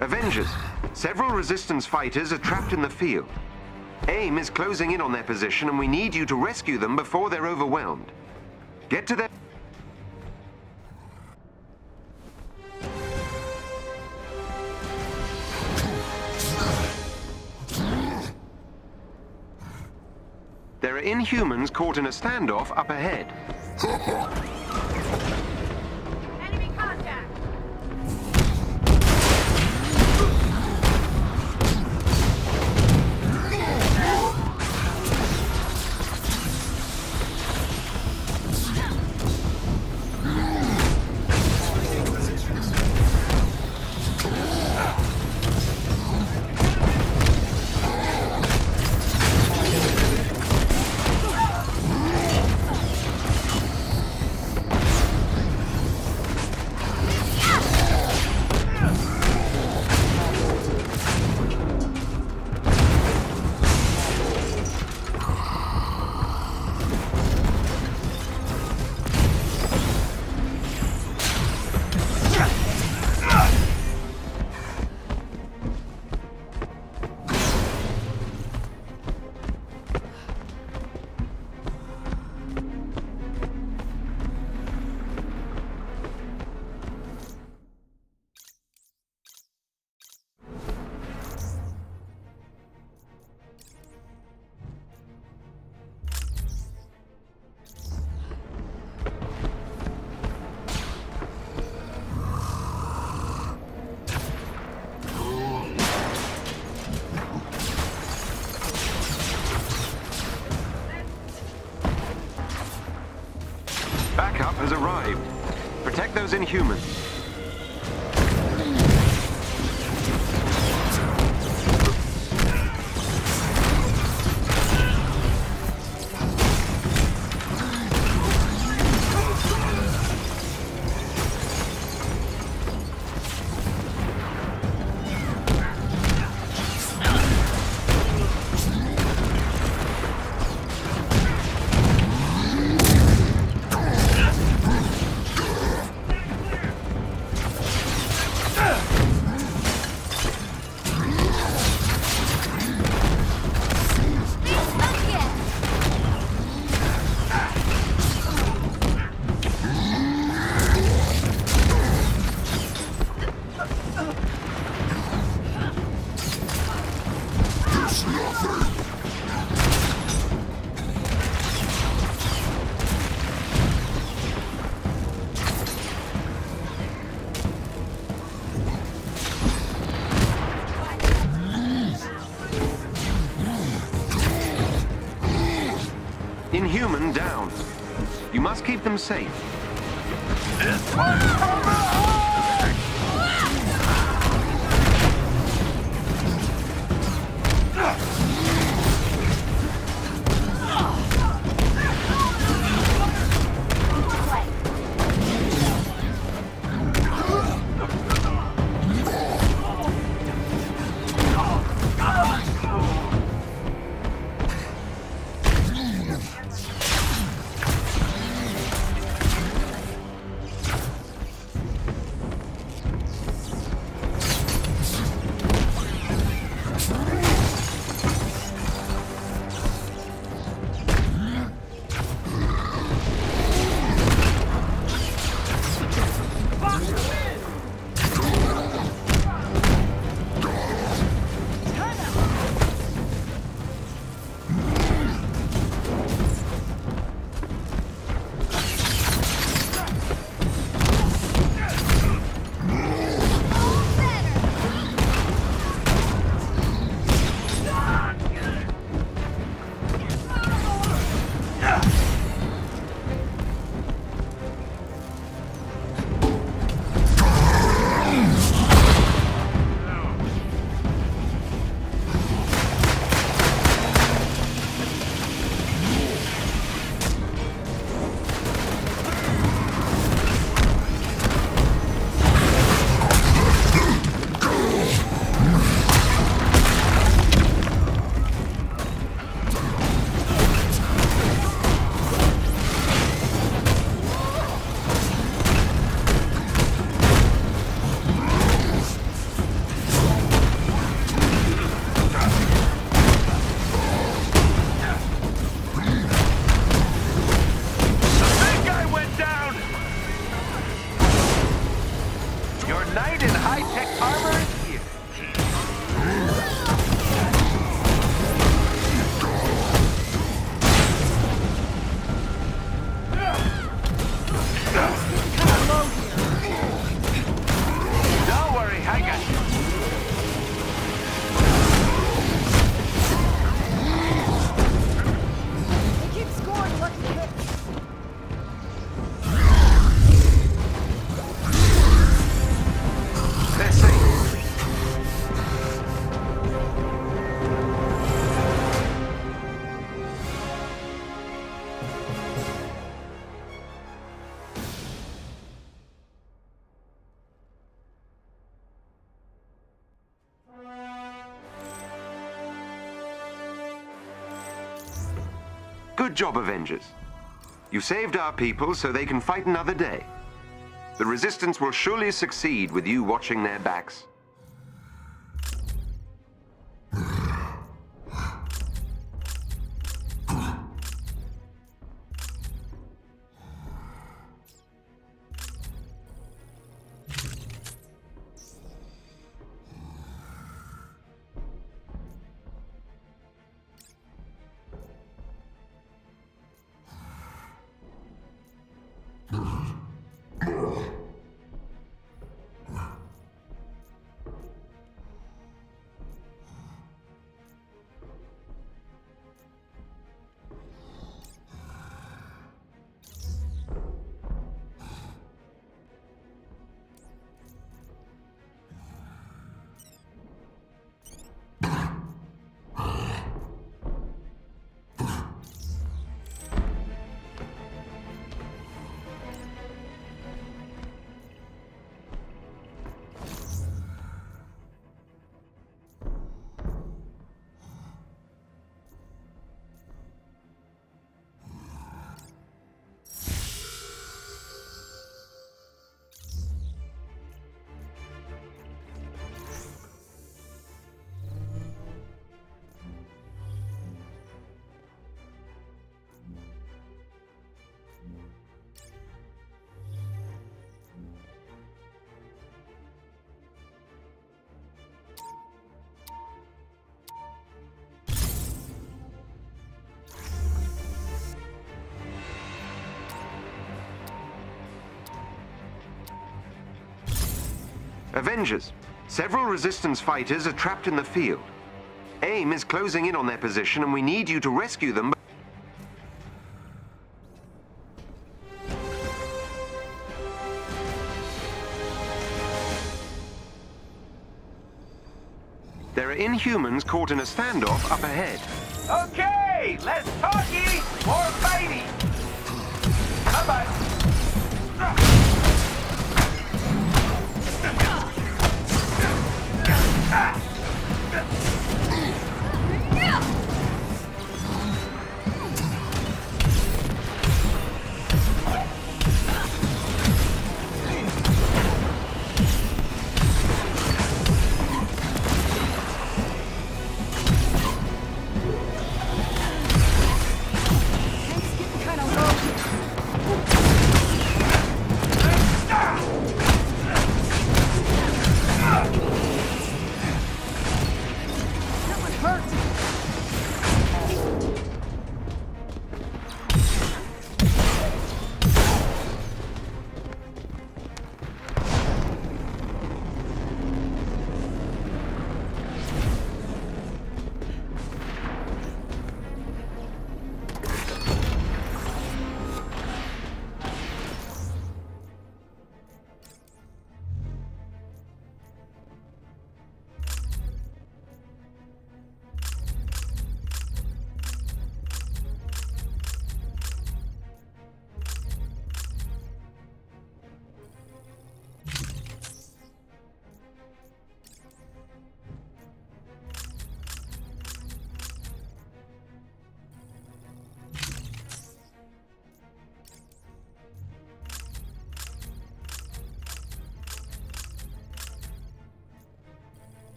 Avengers, several resistance fighters are trapped in the field. AIM is closing in on their position, and we need you to rescue them before they're overwhelmed. Get to their... There are Inhumans caught in a standoff up ahead. Enemy contact! Backup has arrived. Protect those Inhumans. Inhuman down. You must keep them safe. high-tech armor is here. Don't worry, I got you. They keep scoring lucky hits. They're safe. Good job, Avengers. You saved our people so they can fight another day. The Resistance will surely succeed with you watching their backs. Avengers, several Resistance fighters are trapped in the field. AIM is closing in on their position and we need you to rescue them. There are Inhumans caught in a standoff up ahead. Okay, less talky, more fighty. Bye-bye.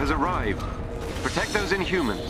has arrived. Protect those Inhumans.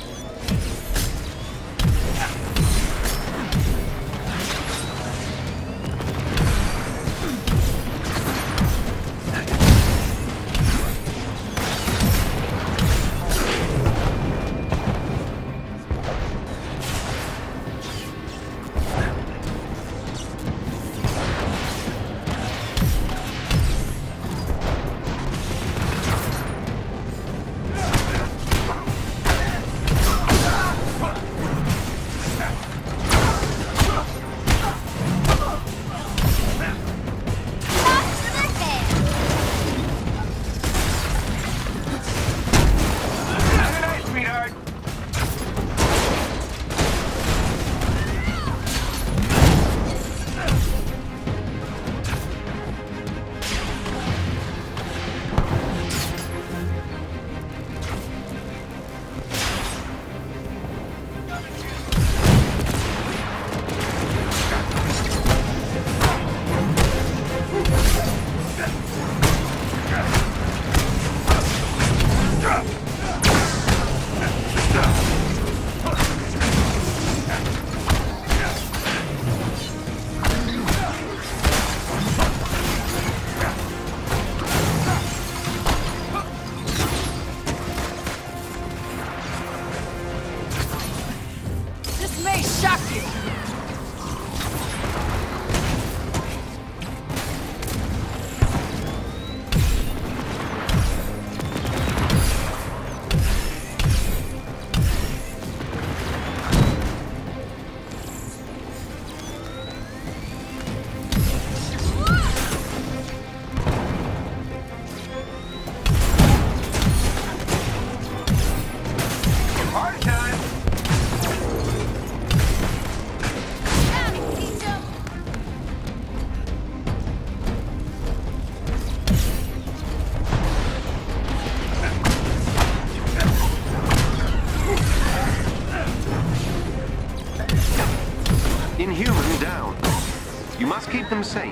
Inhuman down. You must keep them safe.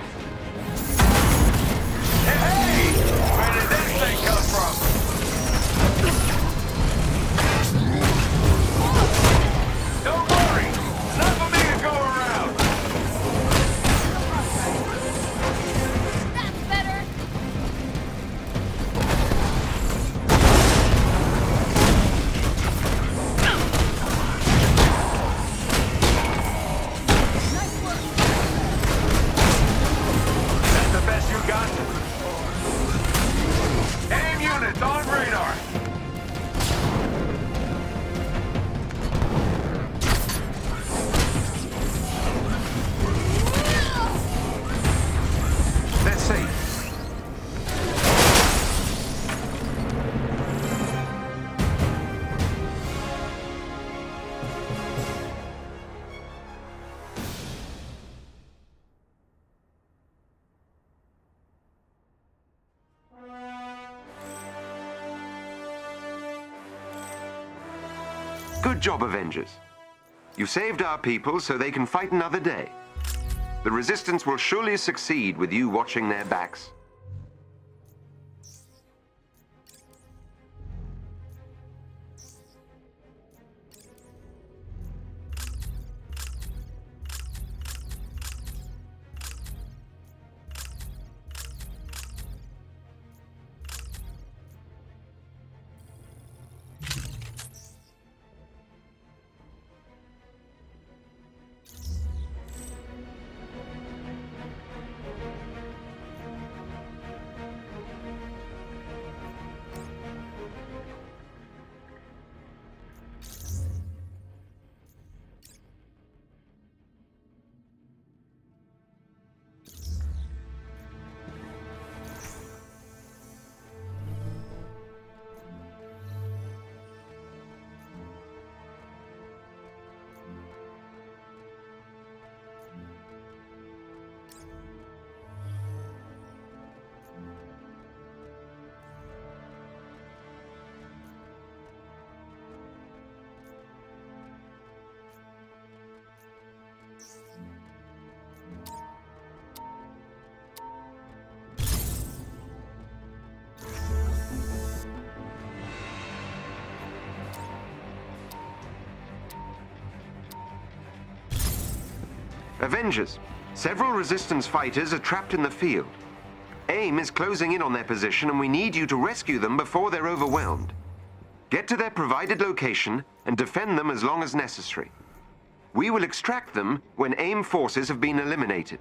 Hey! Where did this thing come from? Don't worry! Enough of me to go around! That's better. That's the best you got? Aim units on radar! They're safe. Good job, Avengers. You saved our people so they can fight another day. The Resistance will surely succeed with you watching their backs. Avengers, several resistance fighters are trapped in the field. AIM is closing in on their position and we need you to rescue them before they're overwhelmed. Get to their provided location and defend them as long as necessary. We will extract them when AIM forces have been eliminated.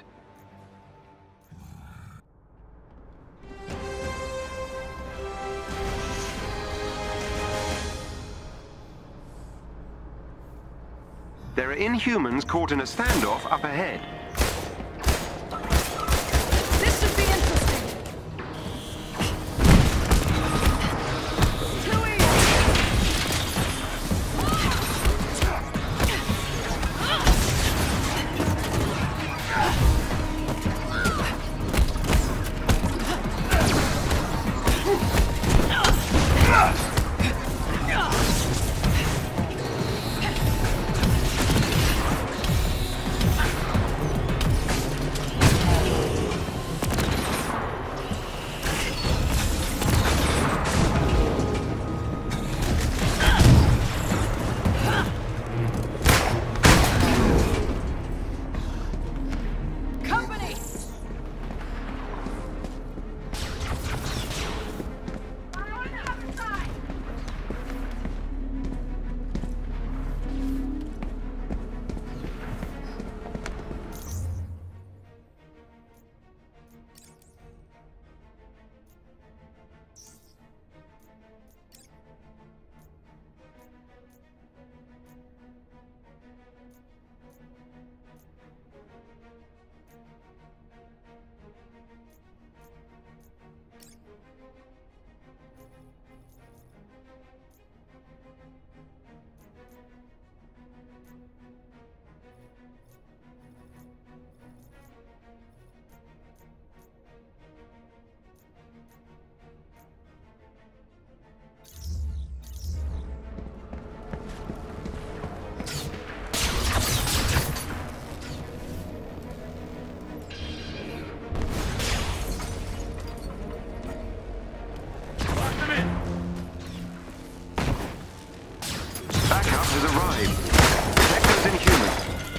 There are Inhumans caught in a standoff up ahead. This should be interesting. Too easy. Backup has arrived. Protect those Inhumans.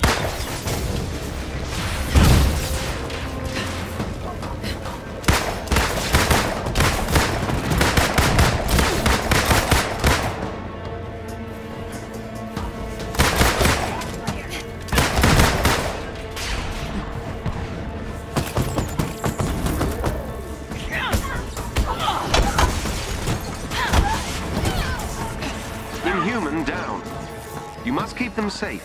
Inhuman down. You must keep them safe.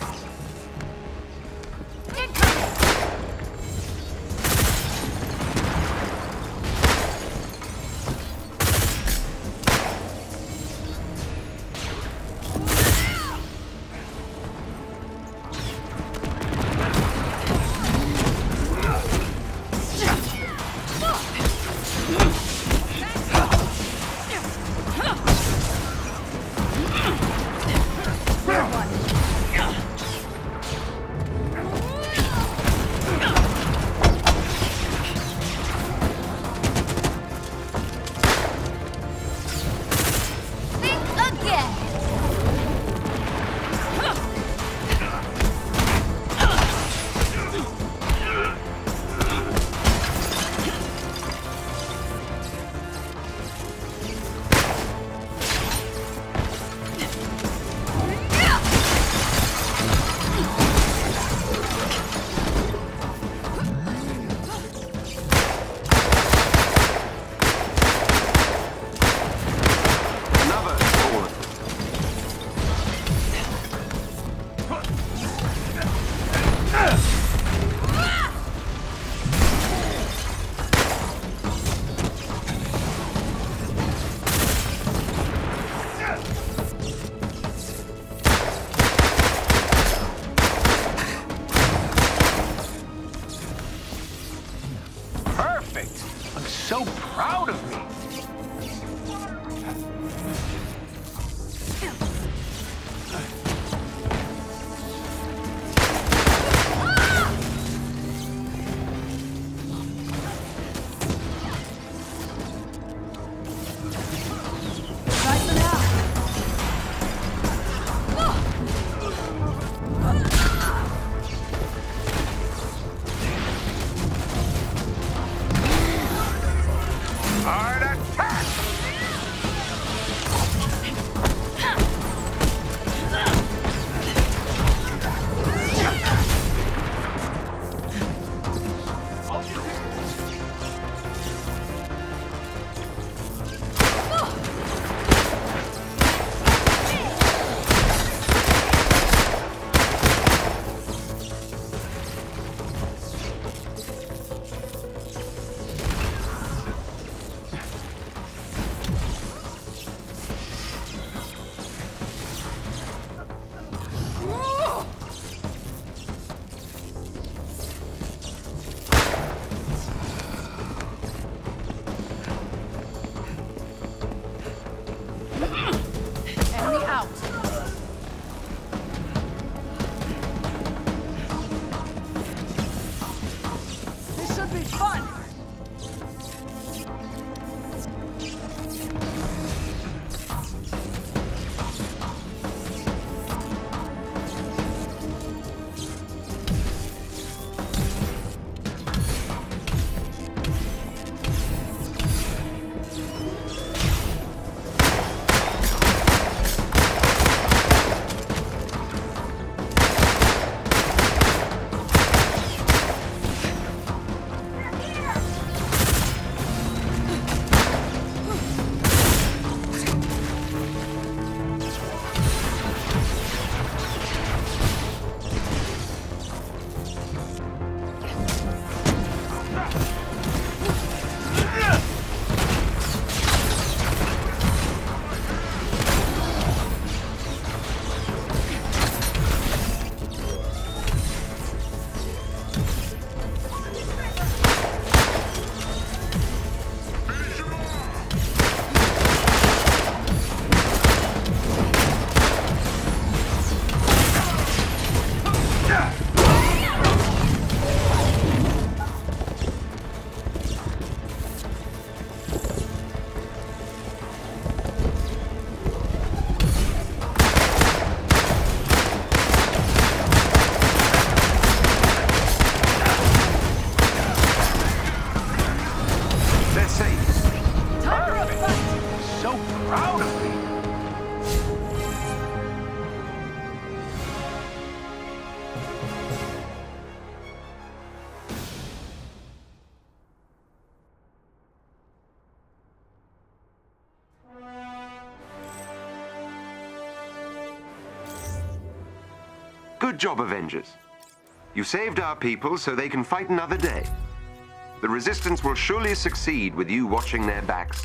Good job, Avengers. You saved our people so they can fight another day. The Resistance will surely succeed with you watching their backs.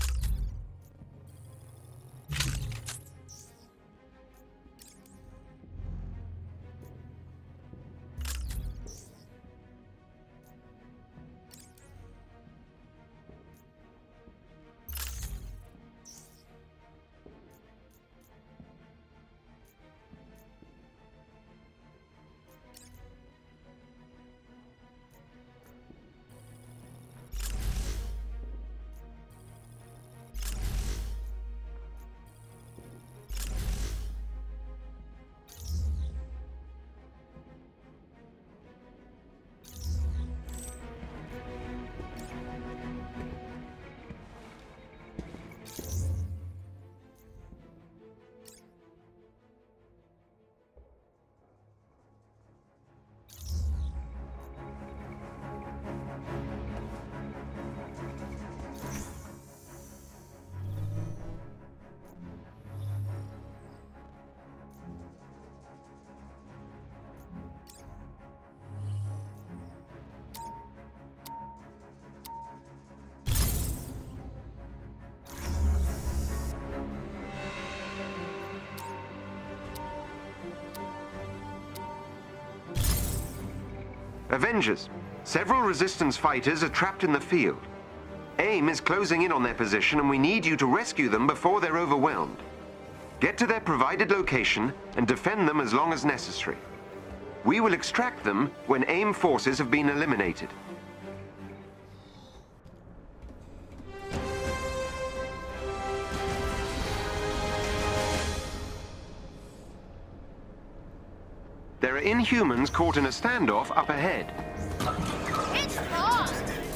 Avengers, several Resistance fighters are trapped in the field. AIM is closing in on their position and we need you to rescue them before they're overwhelmed. Get to their provided location and defend them as long as necessary. We will extract them when AIM forces have been eliminated. There are Inhumans caught in a standoff up ahead. It's on!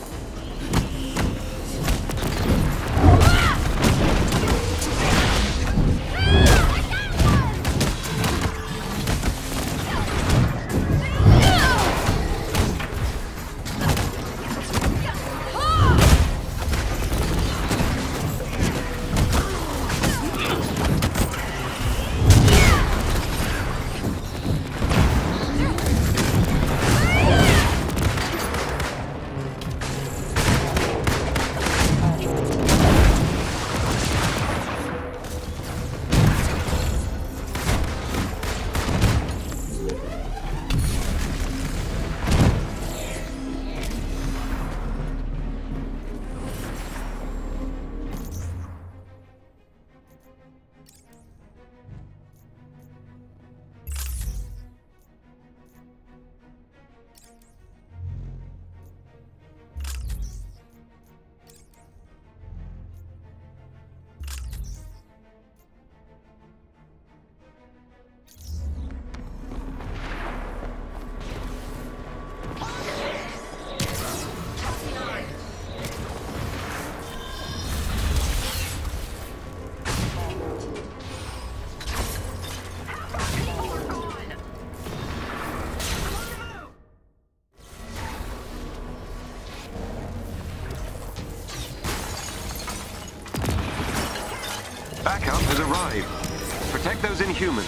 Backup has arrived. Protect those Inhumans.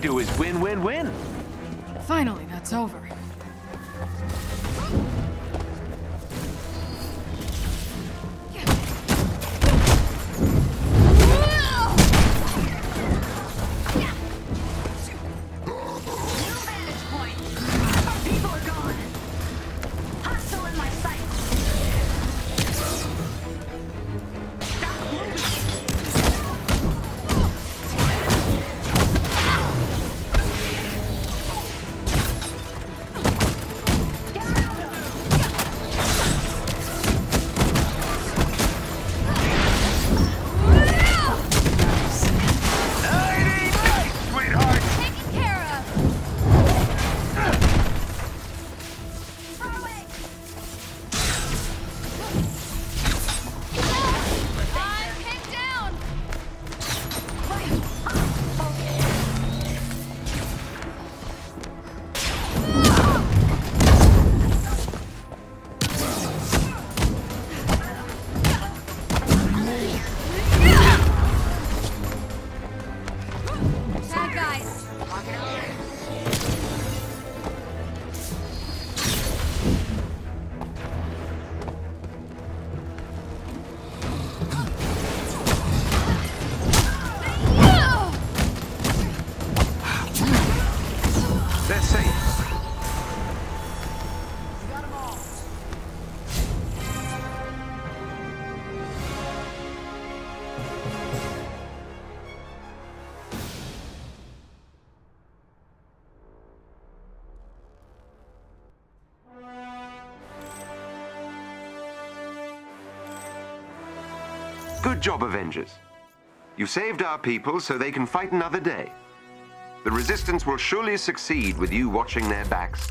do is win-win-win. Finally, that's over. Good job, Avengers. You saved our people so they can fight another day. The Resistance will surely succeed with you watching their backs.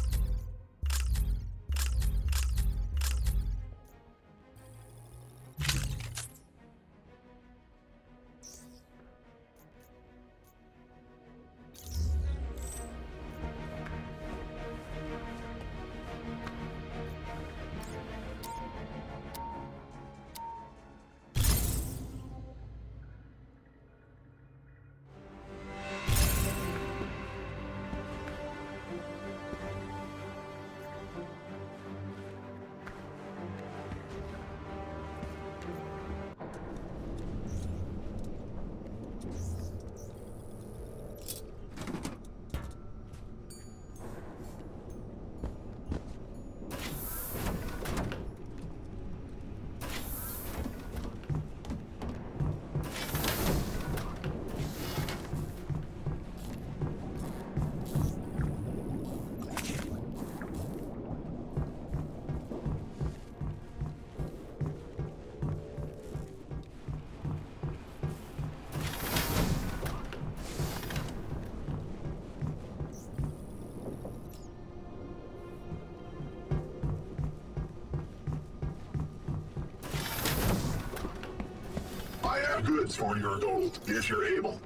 Goods for your gold, if you're able.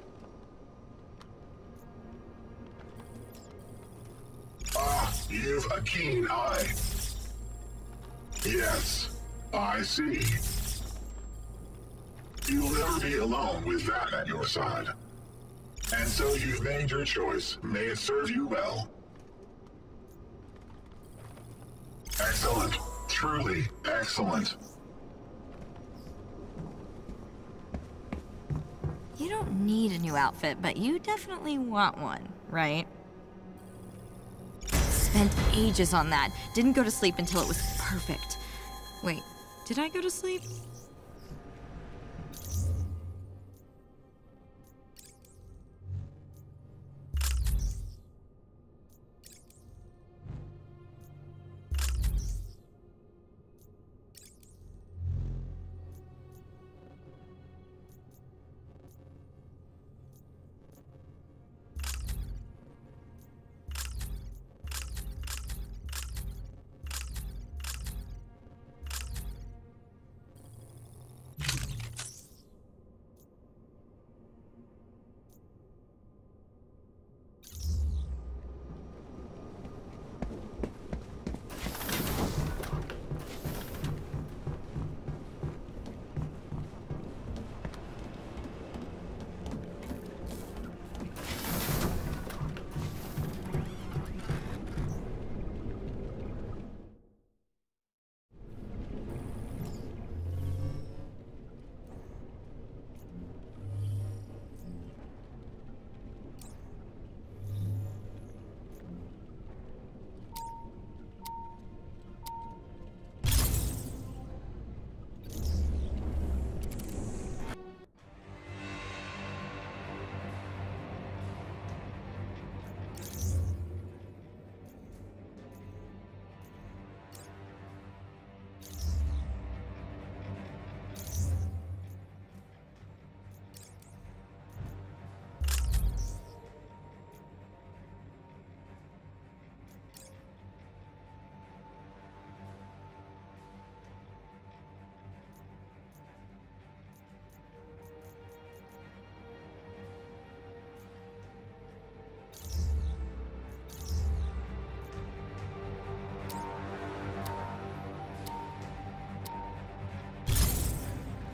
Ah, you've a keen eye. Yes, I see. You'll never be alone with that at your side. And so you've made your choice. May it serve you well. Excellent. Truly excellent. You don't need a new outfit, but you definitely want one, right? Spent ages on that. Didn't go to sleep until it was perfect. Wait, did I go to sleep?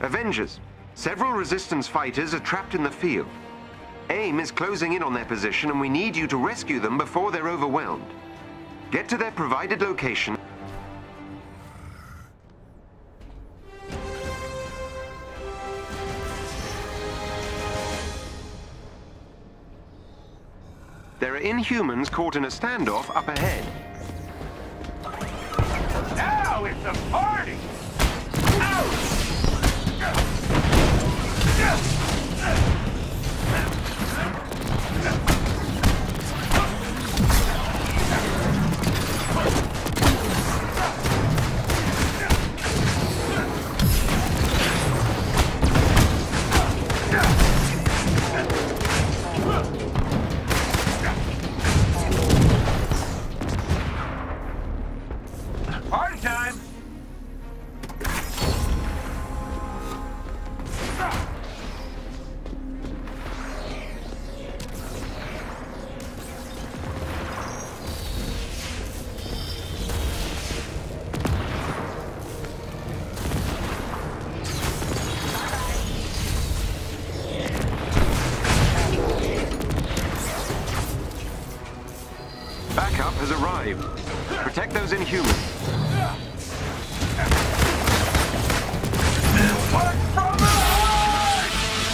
Avengers, several Resistance fighters are trapped in the field. AIM is closing in on their position and we need you to rescue them before they're overwhelmed. Get to their provided location. There are Inhumans caught in a standoff up ahead. Now it's a party! Party time! Backup has arrived. Protect those Inhumans. Work from the heart!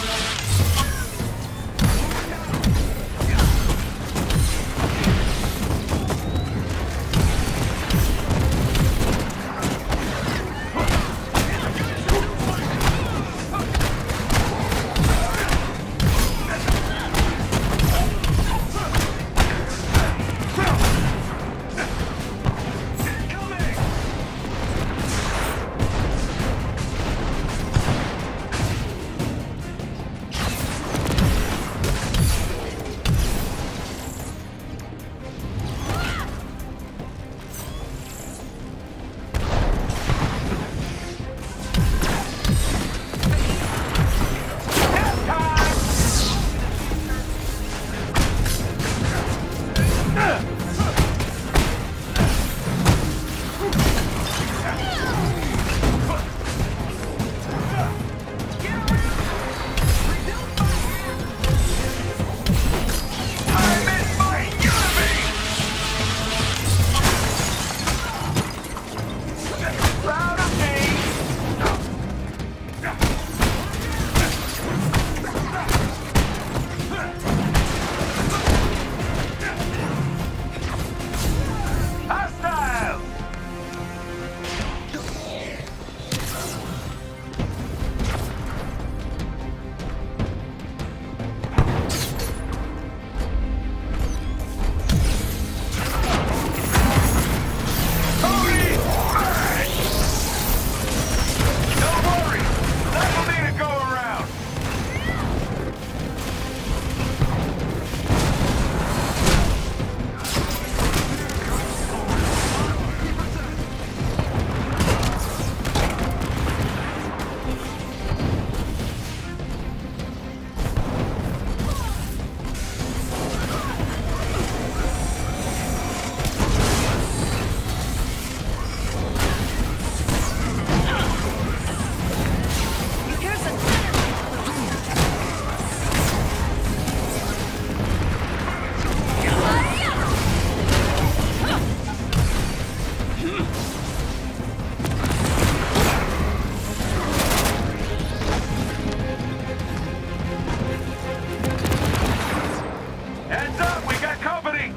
Heads up, we got company!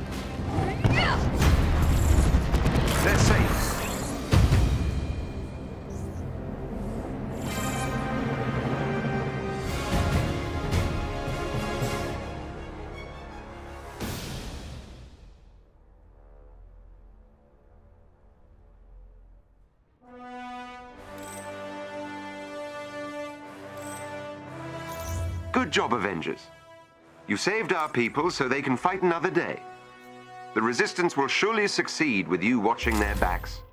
They're safe. Good job, Avengers. You saved our people so they can fight another day. The Resistance will surely succeed with you watching their backs.